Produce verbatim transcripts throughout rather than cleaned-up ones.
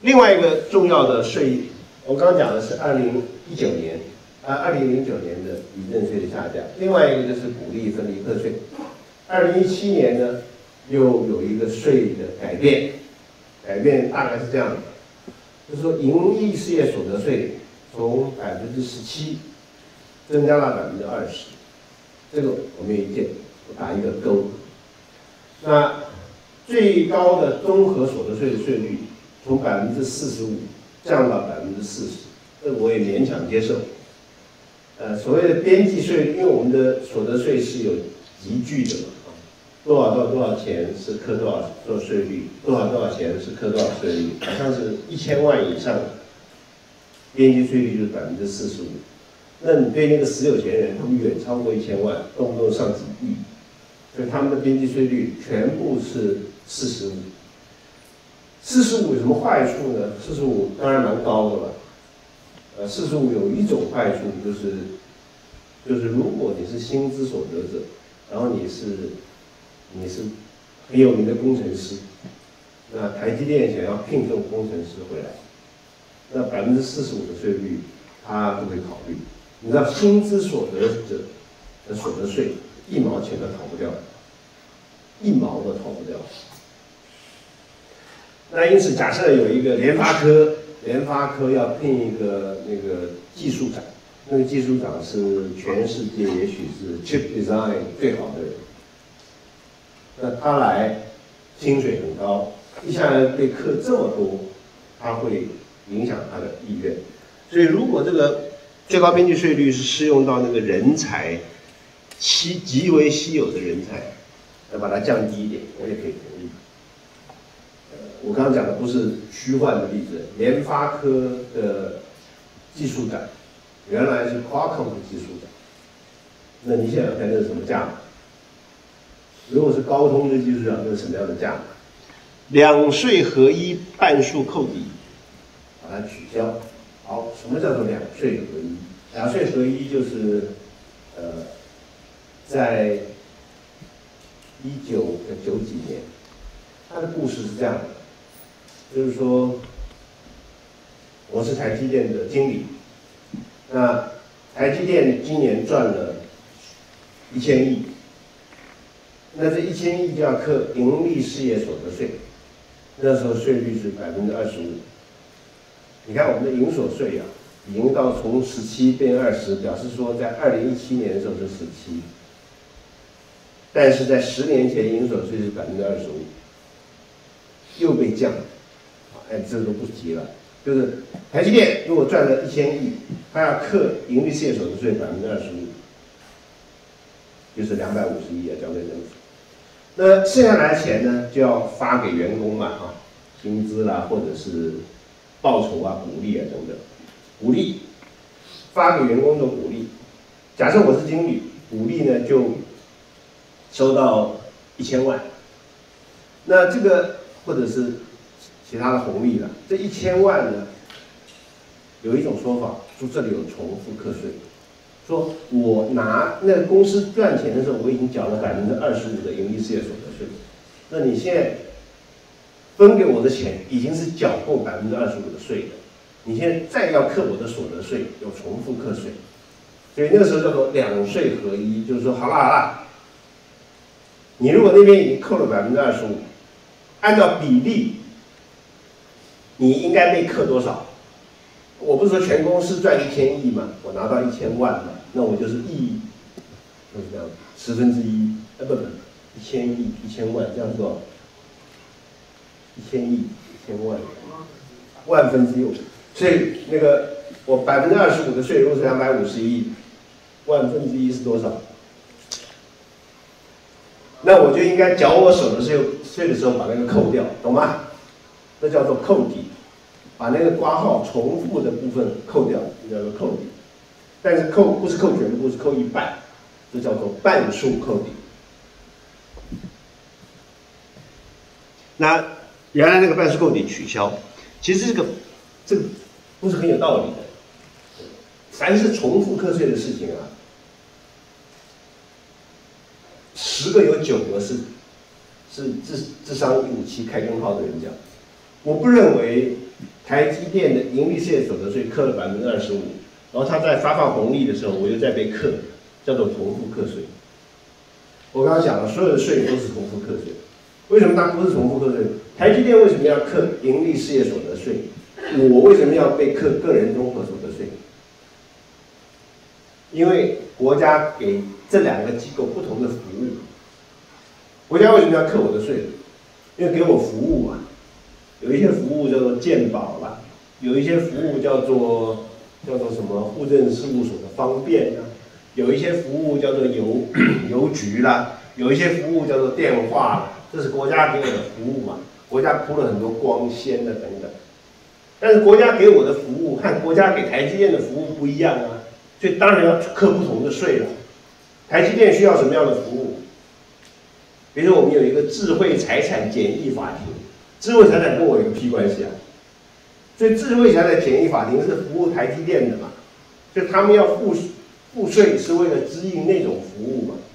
另外一个重要的税，我刚刚讲的是二零一九年啊，二零零九年的遗赠税的下降。另外一个就是鼓励分离课税。二零一七年呢，又有一个税的改变，改变大概是这样的，就是说盈利事业所得税从百分之十七增加到百分之二十，这个我没有意见，我打一个勾。那最高的综合所得税的税率从百分之四十五降到百分之四十，这我也勉强接受。呃，所谓的边际税率，因为我们的所得税是有集聚的嘛，啊，多少到多少钱是课多少做税率，多少多少钱是课多少税率，好像是一千万以上，边际税率就是百分之四十五。那你对那个死有钱人，他们远超过一千万，动不动上几亿，所以他们的边际税率全部是四十五。四十五有什么坏处呢？四十五当然蛮高的了。呃，四十五有一种坏处就是，就是如果你是薪资所得者，然后你是你是很有名的工程师，那台积电想要聘用工程师回来，那百分之四十五的税率他不会考虑。你知道薪资所得者的所得税一毛钱都逃不掉，一毛都逃不掉。那因此，假设有一个联发科。联发科要聘一个那个技术长，那个技术长是全世界也许是 chip design 最好的人。那他来，薪水很高，一下来被课这么多，他会影响他的意愿。所以，如果这个最高边际税率是适用到那个人才稀极为稀有的人才，要把它降低一点，我也可以同意。我刚刚讲的不是虚幻的例子，联发科的技术长原来是 Qualcomm 的技术长，那你想想看，那是什么价码？如果是高通的技术长，那是什么样的价码？两税合一，半数扣抵，把它取消。好，什么叫做两税合一？两税合一就是，呃，在一九九几年，他的故事是这样的。就是说，我是台积电的经理，那台积电今年赚了一千亿，那这一千亿就要课盈利事业所得税，那时候税率是百分之二十五。你看我们的营所税啊，已经到从十七变二十，表示说在二零一七年的时候是十七，但是在十年前营所税是百分之二十五，又被降了。哎，这个都不提了。就是台积电如果赚了一千亿，它要课盈利事业所得税百分之二十五，就是两百五十亿要交给政府。那剩下来的钱呢，就要发给员工嘛，啊，薪资啦，或者是报酬啊、鼓励啊等等。鼓励发给员工的鼓励，假设我是经理，鼓励呢就收到一千万，那这个或者是其他的红利了。这一千万呢，有一种说法，说这里有重复课税，说我拿那个公司赚钱的时候，我已经缴了百分之二十五的盈利事业所得税，那你现在分给我的钱已经是缴够百分之二十五的税的，你现在再要课我的所得税，有重复课税，所以那个时候叫做两税合一，就是说好啦好啦，你如果那边已经扣了百分之二十五，按照比例。你应该被课多少？我不是说全公司赚一千亿嘛，我拿到一千万嘛，那我就是亿，就是这样，十分之一，呃不不，一千亿一千万这样多少？一千亿一千万，万分之一，所以那个我百分之二十五的税入是两百五十亿，万分之一是多少？那我就应该缴我所得税税的时候把那个扣掉，懂吗？这叫做扣抵，把那个括号重复的部分扣掉，这叫做扣抵。但是扣不是扣全部，是扣一半，这叫做半数扣抵。那原来那个半数扣抵取消，其实这个这个不是很有道理的。凡是重复课税的事情啊，十个有九个是是智智商一五七开根号的人讲。我不认为台积电的盈利事业所得税课了百分之二十五，然后他在发放红利的时候，我又再被课，叫做重复课税。我刚刚讲了，所有的税都是重复课税。为什么它不是重复课税？台积电为什么要课盈利事业所得税？我为什么要被课个人综合所得税？因为国家给这两个机构不同的服务。国家为什么要课我的税？因为给我服务嘛。有一些服务叫做健保啦，有一些服务叫做叫做什么户政事务所的方便啊，有一些服务叫做邮邮局啦，有一些服务叫做电话啦，这是国家给我的服务嘛。国家铺了很多光纤的等等。但是国家给我的服务和国家给台积电的服务不一样啊，所以当然要课不同的税了。台积电需要什么样的服务？比如说我们有一个智慧财产检疫法庭，智慧财产跟我有个屁关系啊？所以智慧财产检疫法庭是服务台积电的嘛，所以他们要付付税是为了支应那种服务嘛。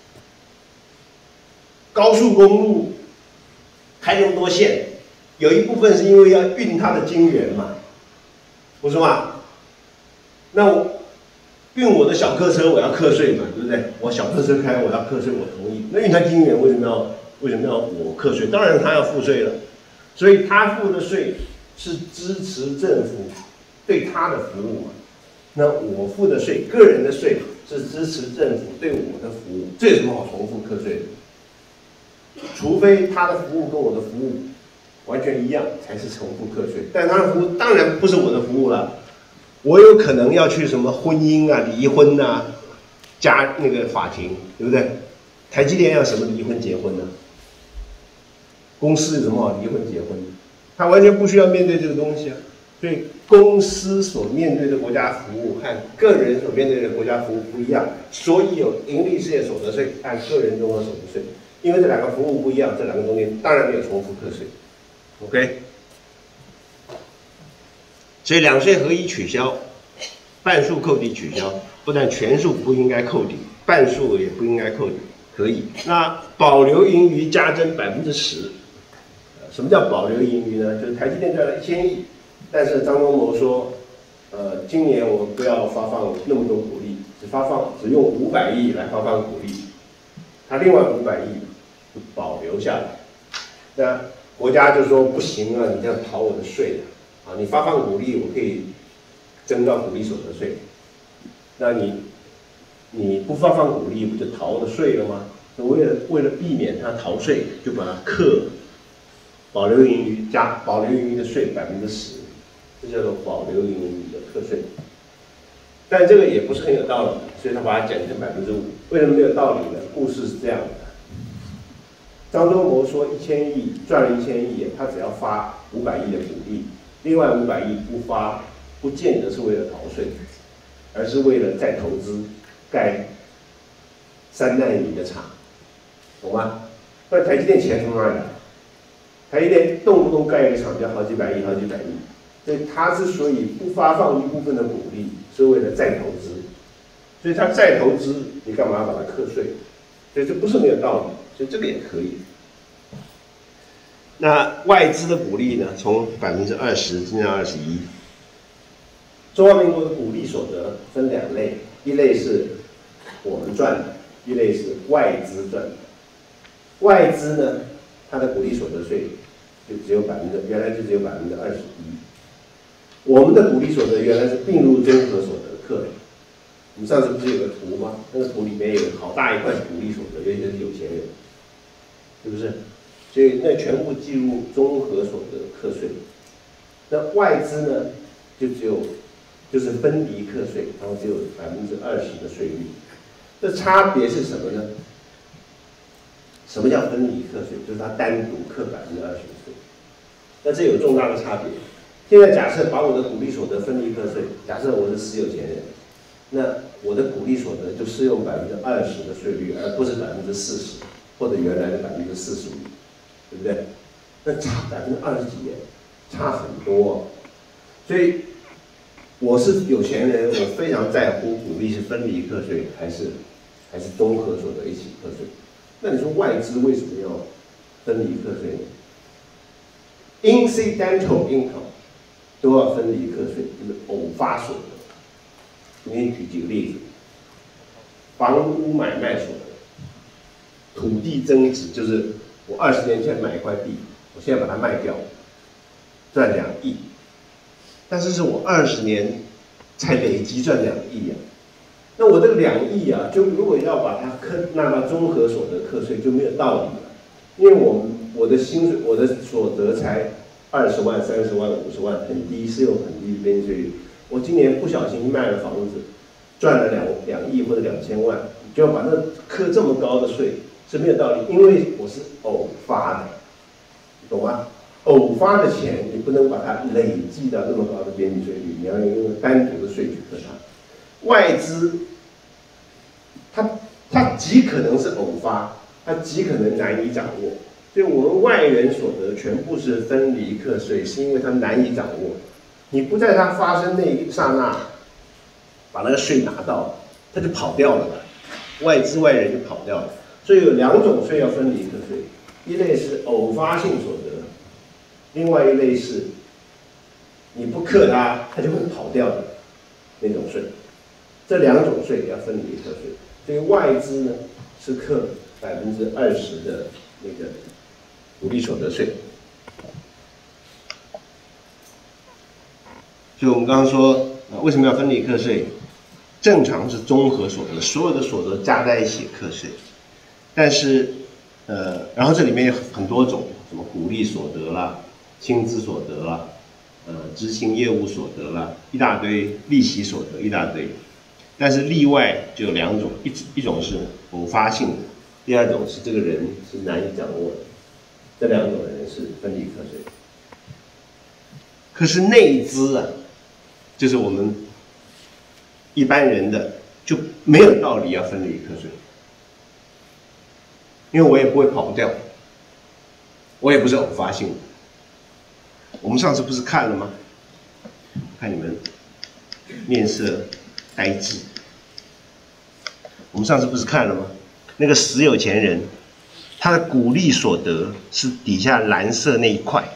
高速公路开那么多线，有一部分是因为要运它的晶圆嘛，不是吗？那我运我的小客车，我要课税嘛，对不对？我小客车开，我要课税，我同意。那运它晶圆为什么要为什么要我课税？当然他要付税了，所以他付的税是支持政府对他的服务嘛。那我付的税，个人的税是支持政府对我的服务，这有什么好重复课税的？除非他的服务跟我的服务完全一样，才是重复课税。但他的服务当然不是我的服务了。我有可能要去什么婚姻啊、离婚啊、加那个法庭，对不对？台积电要什么离婚结婚呢？公司有什么好离婚结婚的？他完全不需要面对这个东西啊。所以公司所面对的国家服务和个人所面对的国家服务不一样，所以有盈利事业所得税和个人综合所得税。因为这两个服务不一样，这两个中间当然没有重复课税。OK。所以两税合一取消，半数扣抵取消，不但全数不应该扣抵，半数也不应该扣抵，可以。那保留盈余加征百分之十，什么叫保留盈余呢？就是台积电赚了一千亿，但是张忠谋说，呃，今年我们不要发放那么多股利，只发放只用五百亿来发放股利，他另外五百亿就保留下来。那国家就说不行啊，你这样逃我的税啊。啊，你发放股利，我可以征到股利所得税。那你你不发放股利，不就逃我的税了吗？为了为了避免他逃税，就把它课保留盈余加保留盈余的税百分之十，这叫做保留盈余的课税。但这个也不是很有道理，所以他把它减成百分之五。为什么没有道理呢？故事是这样的：张忠谋说一千亿赚了一千亿，他只要发五百亿的股利。另外五百亿不发，不见得是为了逃税，而是为了再投资盖三纳米的厂，懂吗？那台积电钱从哪里来？台积电动不动盖一个厂就要好几百亿、好几百亿，所以它之所以不发放一部分的股利，是为了再投资。所以它再投资，你干嘛把它课税？所以这不是没有道理，所以这个也可以。那外资的股利呢？从百分之二十增到二十一。中华民国的股利所得分两类，一类是我们赚的，一类是外资赚的。外资呢，它的股利所得税就只有百分之，原来就只有百分之二十一。我们的股利所得原来是并入综合所得课的。我们上次不是有个图吗？那个图里面有好大一块是股利所得，尤其是有钱人，是不是？所以那全部计入综合所得课税。那外资呢，就只有就是分离课税，然后只有百分之二十的税率。这差别是什么呢？什么叫分离课税？就是它单独课百分之二十的税。那这有重大的差别。现在假设把我的股利所得分离课税，假设我是私有钱人，那我的股利所得就适用百分之二十的税率，而不是百分之四十或者原来的百分之四十五。对不对？那差百分之二十几耶，差很多、哦。所以我是有钱人，我非常在乎股利是分离课税还是还是综合所得一起课税。那你说外资为什么要分离课税呢 ？Incidental income 都要分离课税，就是偶发所得。我给你举几个例子：房屋买卖所得，土地增值，就是我二十年前买一块地，我现在把它卖掉，赚两亿，但是是我二十年才累积赚两亿啊。那我这个两亿啊，就如果要把它课纳到综合所得课税就没有道理了，因为我们我的薪水我的所得才二十万、三十万、五十万，很低，是有很低的边际税率。我今年不小心卖了房子，赚了两两亿或者两千万，就要把那课这么高的税是没有道理，因为我是偶发的，懂吗？偶发的钱你不能把它累积到那么高的边际税率，你要用单独的税去课它。外资，它它极可能是偶发，它极可能难以掌握，所以我们外人所得全部是分离课税，是因为它难以掌握。你不在它发生那一刹那，把那个税拿到，它就跑掉了，外资外人就跑掉了。所以有两种税要分离课税，一类是偶发性所得，另外一类是你不课它，它就会跑掉的那种税。这两种税要分离课税，所以外资呢是课百分之二十的那个股利所得税。所以我们刚刚说，呃，为什么要分离课税？正常是综合所得，所有的所得加在一起课税。但是，呃，然后这里面有很多种，什么股利所得啦、薪资所得啦、呃，执行业务所得啦，一大堆利息所得一大堆。但是例外就有两种，一一种是偶发性的，第二种是这个人是难以掌握的，这两种人是分离课税。可是内资啊，就是我们一般人的就没有道理要分离课税，因为我也不会跑不掉，我也不是偶发性的。我们上次不是看了吗？看你们面色呆滞。我们上次不是看了吗？那个死有钱人，他的股利所得是底下蓝色那一块，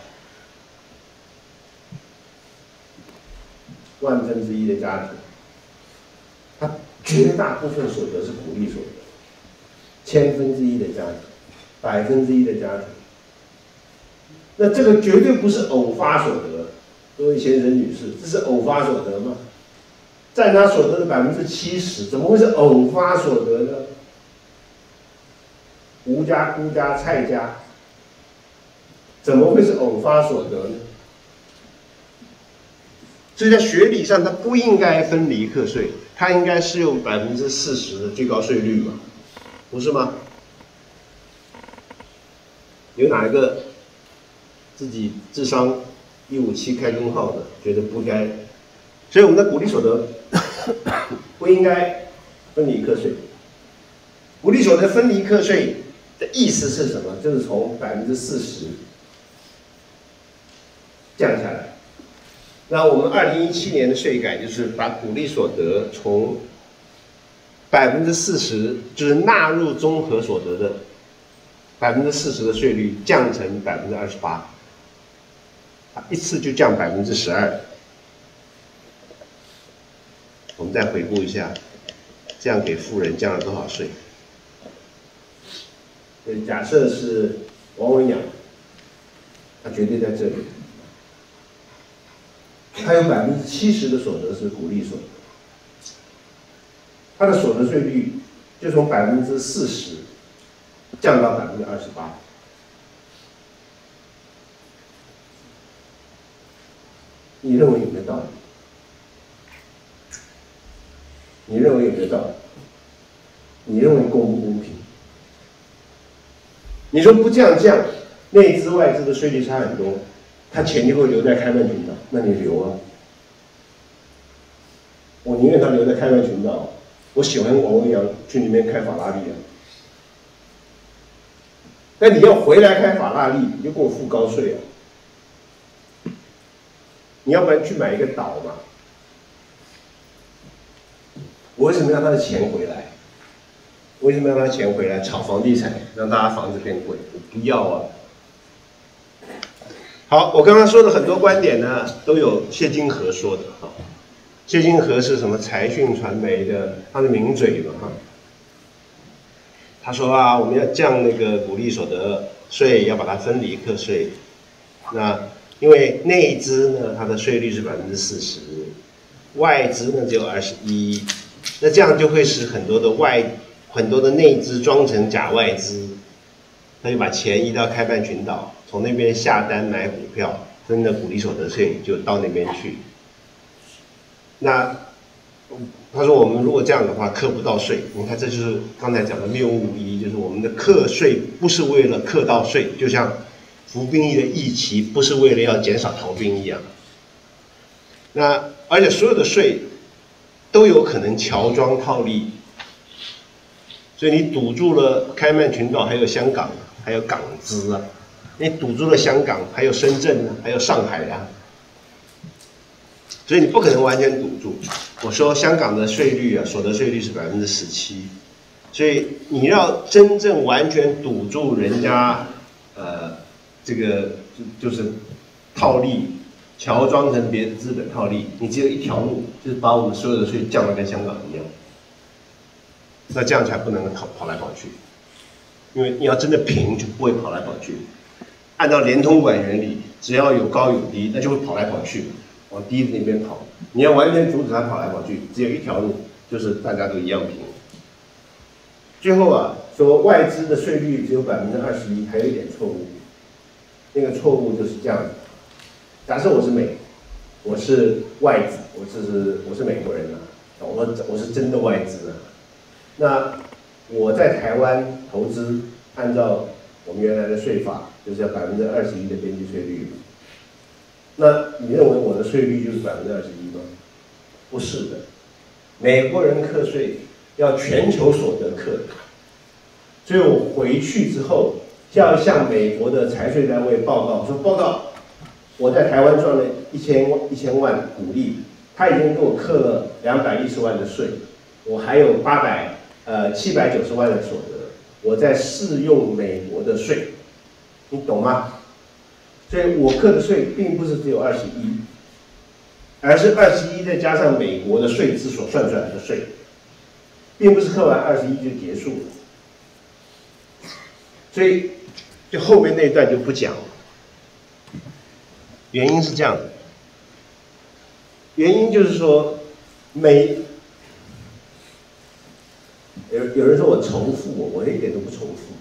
万分之一的家庭，他绝大部分所得是股利所得，千分之一的家庭，百分之一的家庭，那这个绝对不是偶发所得，各位先生女士，这是偶发所得吗？占他所得的百分之七十，怎么会是偶发所得呢？吴家、辜家、蔡家，怎么会是偶发所得呢？所以在学理上，它不应该分离课税，它应该适用百分之四十的最高税率嘛，不是吗？有哪一个自己智商一五七开根号的，觉得不该？所以我们的股利所得不应该分离课税。股利所得分离课税的意思是什么？就是从百分之四十降下来。那我们二零一七年的税改就是把股利所得从百分之四十，就是纳入综合所得的百分之四十的税率降成百分之二十八，一次就降百分之十二。我们再回顾一下，这样给富人降了多少税？所以假设是王文洋，他绝对在这里，他有百分之七十的所得是股利所得，他的所得税率就从百分之四十降到百分之二十八。你认为有没有道理？你认为有没有道理？你认为公不公平？你说不降降，内资外资的税率差很多，他钱就会留在开曼群岛，那你留啊？我宁愿他留在开曼群岛，我喜欢王文洋去里面开法拉利啊。但你要回来开法拉利，你就给我付高税啊！你要不然去买一个岛嘛？我为什么要他的钱回来？为什么要他的钱回来炒房地产，让大家房子变贵？我不要啊！ 好，我刚刚说的很多观点呢，都有谢金河说的哈。谢金河是什么财讯传媒的，他是名嘴嘛哈。他说啊，我们要降那个股利所得税，要把它分离课税。那因为内资呢，它的税率是百分之四十，外资呢只有二十一，那这样就会使很多的外很多的内资装成假外资，他就把钱移到开曼群岛，从那边下单买股票，分的股利所得税就到那边去。那他说我们如果这样的话，课不到税，你看这就是刚才讲的谬误一，就是我们的课税不是为了课到税，就像服兵役的役期不是为了要减少逃兵一样。那而且所有的税都有可能乔装套利，所以你堵住了开曼群岛，还有香港，还有港资啊，你堵住了香港，还有深圳啊，还有上海啊，所以你不可能完全堵住。我说香港的税率啊，所得税率是百分之十七，所以你要真正完全堵住人家，呃，这个就就是套利，乔装成别的资本套利，你只有一条路，就是把我们所有的税降得跟香港一样。那这样才不能跑跑来跑去，因为你要真的平就不会跑来跑去。按照连通管原理，只要有高有低，那就会跑来跑去，往低的那边跑。你要完全阻止它跑来跑去，只有一条路，就是大家都一样平。最后啊，说外资的税率只有百分之二十一，还有一点错误。那个错误就是这样的：假设我是美，我是外资，我是我是美国人啊，我我是真的外资啊。那我在台湾投资，按照我们原来的税法，就是要百分之二十一的边际税率。那你认为我的税率就是百分之二十一吗？不是的，美国人课税要全球所得课，所以我回去之后要向美国的财税单位报告，说报告，我在台湾赚了一千一千万股利，他已经给我课了两百一十万的税，我还有八百呃七百九十万的所得，我在适用美国的税，你懂吗？所以我课的税并不是只有二十一，而是二十一再加上美国的税制所算出来的税，并不是课完二十一就结束了。所以就后面那一段就不讲了。原因是这样的，原因就是说美有有人说我重复我，我一点都不重复。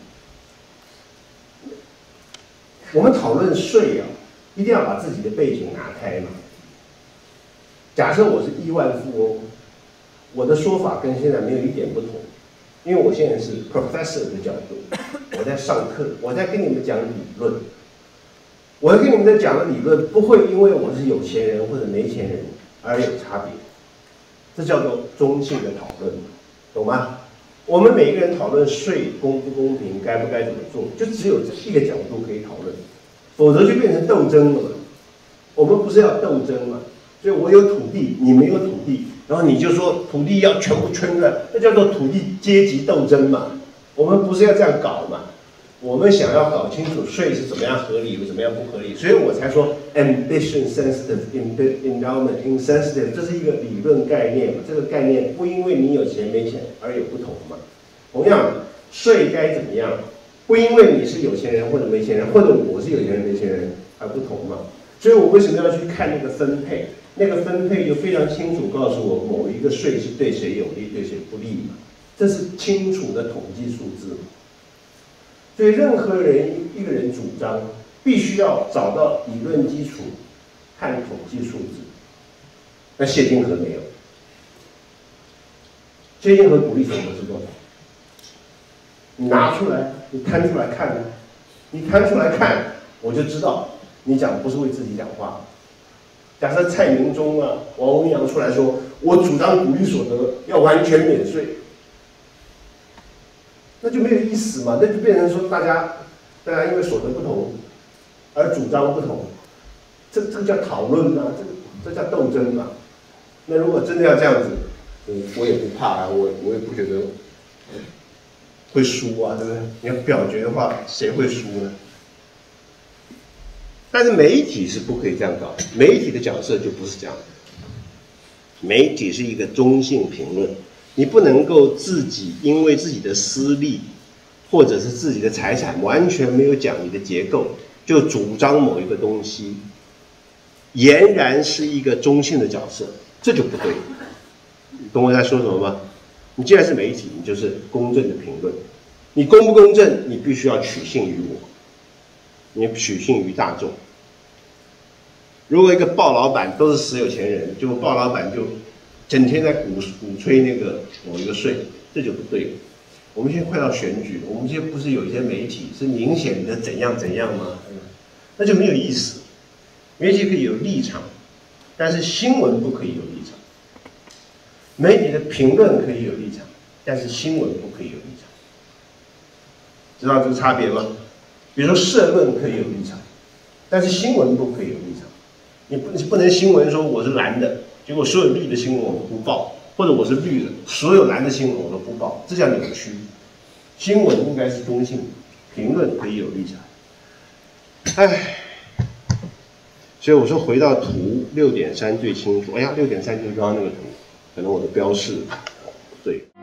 我们讨论税啊，一定要把自己的背景拿开嘛。假设我是亿万富翁，我的说法跟现在没有一点不同，因为我现在是 professor 的角度，我在上课，我在跟你们讲理论。我跟你们在讲的理论不会因为我是有钱人或者没钱人而有差别，这叫做中性的讨论，懂吗？我们每个人讨论税公不公平，该不该怎么做，就只有这一个角度可以讨论，否则就变成斗争了嘛。我们不是要斗争嘛？所以我有土地，你没有土地，然后你就说土地要全部圈出来，那叫做土地阶级斗争嘛。我们不是要这样搞嘛？我们想要搞清楚税是怎么样合理，怎么样不合理，所以我才说 ambition sensitive, endowment insensitive， 这是一个理论概念嘛。这个概念不因为你有钱没钱而有不同嘛。同样的，税该怎么样，不因为你是有钱人或者没钱人，或者我是有钱人没钱人而不同嘛。所以我为什么要去看那个分配？那个分配就非常清楚告诉我某一个税是对谁有利，对谁不利嘛。这是清楚的统计数字。所以任何人一个人主张，必须要找到理论基础和统计数字。那谢金河没有。谢金河股利所得是多少？你拿出来，你摊出来看，你摊出来看，我就知道你讲不是为自己讲话。假设蔡明忠啊、王文洋出来说，我主张股利所得要完全免税。那就没有意思嘛，那就变成说大家，大家因为所得不同而主张不同，这这个叫讨论嘛，这个这叫斗争嘛。那如果真的要这样子，嗯，我也不怕啊，我我也不觉得会输啊，对不对？你要表决的话，谁会输呢？ 但是媒体是不可以这样搞的，媒体的角色就不是这样的。媒体是一个中性评论，你不能够自己因为自己的私利或者是自己的财产完全没有讲你的结构，就主张某一个东西，俨然是一个中性的角色，这就不对。你懂我在说什么吗？你既然是媒体，你就是公正的评论。你公不公正，你必须要取信于我，你取信于大众。如果一个鲍老板都是死有钱人，结果鲍老板就整天在鼓鼓吹那个某一个税，这就不对了。我们现在快到选举，我们现在不是有一些媒体是明显的怎样怎样吗？那就没有意思。媒体可以有立场，但是新闻不可以有立场。媒体的评论可以有立场，但是新闻不可以有立场。知道这个差别吗？比如说社论可以有立场，但是新闻不可以有立场。你不你不能新闻说我是蓝的，结果所有绿的新闻我都不报，或者我是绿的，所有蓝的新闻我都不报，这叫扭曲。新闻应该是中性的，评论可以有立场。唉，所以我说回到图六点三最清楚。哎呀，六点三就是刚刚那个图，可能我的标示不对。